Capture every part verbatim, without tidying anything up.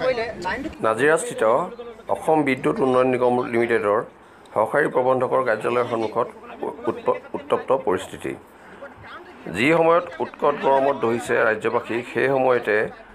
নাজিৰাস্থিত অসম বিদ্যুৎ উন্নয়ন নিগম লিমিটেডৰ সহকাৰী প্ৰবন্ধকৰ কাৰ্যালয়ৰ সন্মুখত উত্তপ্ত পৰিস্থিতি। যি সময়ত উৎকট গৰমত দহিছে ৰাজ্যবাসী, সেই সময়তে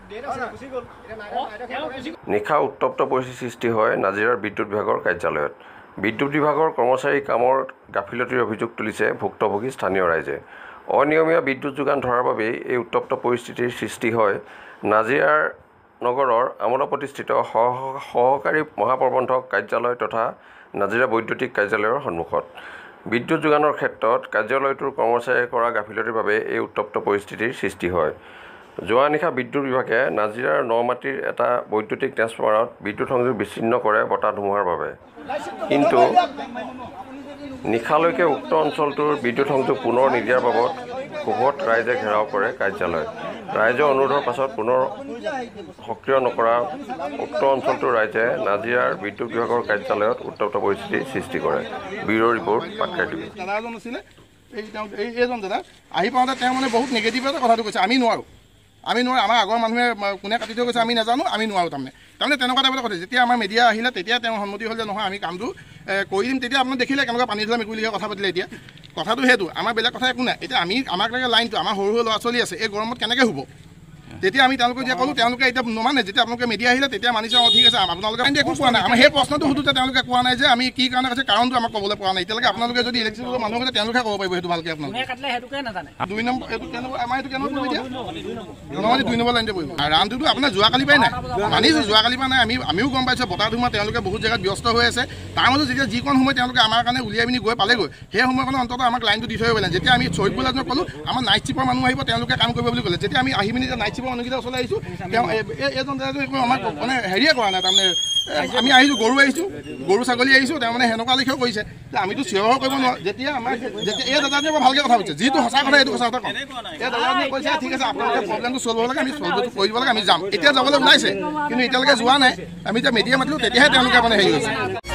নিশা উত্তপ্ত পৰিস্থিতিৰ সৃষ্টি হয় নাজিৰাৰ বিদ্যুৎ বিভাগৰ কাৰ্যালয়ত। বিদ্যুৎ বিভাগৰ কৰ্মচাৰী কামৰ গাফিলতিৰ অভিযোগ তুলিছে ভুক্তভোগী স্থানীয় ৰাইজে। অনিয়মীয়া বিদ্যুৎ যোগান ধৰাৰ বাবেই এই উত্তপ্ত পৰিস্থিতিৰ সৃষ্টি হয় নাজিৰাৰ নগৰৰ আমোলাপট্টিস্থিত সহকাৰী মহাপ্ৰবন্ধক কাৰ্যালয় তথা নাজিৰা বৈদ্যুতিক কাৰ্যালয়ৰ সন্মুখত। বিদ্যুৎ যোগানৰ ক্ষেত্ৰত কাৰ্যালয়টোৰ কৰ্মচাৰীয়ে কৰা গাফিলতিৰ বাবে এই উত্তপ্ত পৰিস্থিতিৰ সৃষ্টি হয়। যোৱা নিশা বিদ্যুৎ বিভাগে নাজিৰাৰ নমাটিৰ এটা বৈদ্যুতিক ট্ৰেন্সফৰ্মাৰত বিদ্যুৎ সংযোগ বিচ্ছিন্ন কৰে বতাহ ধুমুহাৰ বাবে। কিন্তু নিশালৈকে উক্ত অঞ্চলটোৰ বিদ্যুৎ সংযোগ পুনৰ নিদিয়াৰ বাবদ ক্ষোভত ৰাইজে ঘেৰাও কৰে কাৰ্যালয়। ৰাইজৰ অনুৰোধৰ পাছত পুনৰ সক্ৰিয় নকৰা উক্ত অঞ্চলটোৰ ৰাইজে নাজিৰাৰ বিদ্যুৎ বিভাগৰ কাৰ্যালয়ত উত্তপ্ত পৰিস্থিতিৰ সৃষ্টি কৰে। Bureau' report Patkai TV. এইজন দাদা আহি পাওঁতে তেওঁ মানে বহুত নিগেটিভতে কথাটো কৈছে, আমি নোৱাৰোঁ আমি নোৱাৰোঁ আমাৰ আগৰ মানুহে কোনে কাটি থৈ গৈছে আমি নাজানো, আমি নোৱাৰোঁ। তাৰমানে তাৰমানে তেনেকুৱা টাইপৰ কথা। যেতিয়া আমাৰ মিডিয়া আহিলে তেতিয়া তেওঁ সন্মতি হ'ল যে নহয় আমি কামটো কৰি দিম। তেতিয়া আপোনাক দেখিলে কেনেকুৱা পানী ধৰা মেকুৰীলৈকে কথা পাতিলে। এতিয়া কথাটো সেইটো, আমাৰ বেলেগ কথা একো নাই। এতিয়া আমি আমাক লাগে লাইনটো, আমাৰ সৰু সৰু ল'ৰা ছোৱালী আছে, এই গৰমত কেনেকৈ হ'ব? তেতিয়া আমি তেওঁলোকে যেতিয়া ক'লোঁ তেওঁলোকে এতিয়া নমানে। যেতিয়া আপোনালোকে মিডিয়া আহিলে তেতিয়া মানিছে, অঁ ঠিক আছে আপোনালোকে একো কোৱা নাই। আমাৰ সেই প্ৰশ্নটো সুধোতে তেওঁলোকে কোৱা নাই যে আমি কি কাৰণে কৈছে, কাৰণটো আমাক ক'বলৈ পৰা নাই। এতিয়ালৈকে আপোনালোকে যদি ইলেকট্ৰিচিটি মানুহ আছে তেওঁলোকে ক'ব পাৰিব সেইটো ভালকৈ। আপোনালোকে দুই নম্বৰ এইটো কেনেকুৱা আমাৰ এইটো কেনেকুৱা পৰিব এতিয়া নমানি দুই নম্বৰ লাইনতে পৰিব। ৰানটোতো আপোনাৰ যোৱাকালি পাই নাই, মানিছোঁ যোৱাকালি পৰা নাই। আমি আমিও গম পাইছোঁ বতাহ ধুমুহা তেওঁলোকে বহুত জেগাত ব্যস্ত হৈ আছে। তাৰ মাজত যেতিয়া যিকণ সময় তেওঁলোকে আমাৰ কাৰণে উলিয়াই পিনি গৈ পালেগৈ, সেই সময়কণত অন্ততঃ আমাক লাইনটো দি থৈ আহিব লাগে। যেতিয়া আমি চৈতপুৰ লাইনত ক'লোঁ আমাৰ নাইট চিপৰ মানুহ আহিব তেওঁলোকে কাম কৰিব বুলি ক'লে। যেতিয়া আমি আহি পিনি নাইট চিপৰ মানুহকেইটা ওচৰলৈ আহিছোঁ, তেওঁ এজন আমাক মানে হেৰিয়ে কৰা নাই। তাৰমানে আমি আহিছোঁ গৰু আহিছোঁ গৰু ছাগলী আহিছোঁ, তেওঁ মানে সেনেকুৱা লেখীয়াও কৰিছে যে আমিতো চিঞৰ কৰিব নোৱাৰোঁ। যেতিয়া আমাৰ যেতিয়া এই দাদাজনে বৰ ভালকৈ কথা কৈছে, যিটো সঁচা কথা সেইটো সঁচা কথা কওঁ। এই দাদাজনে কৈছে ঠিক আছে আপোনালোকে প্ৰব্লেমটো চল্ভ হ'ব লাগে, আমি চল্ভটো কৰি দিব লাগে, আমি যাম। এতিয়া যাবলৈ ওলাইছে কিন্তু এতিয়ালৈকে যোৱা নাই। আমি যেতিয়া মিডিয়া মাতিলোঁ তেতিয়াহে তেওঁলোকে মানে হেৰি হৈছে।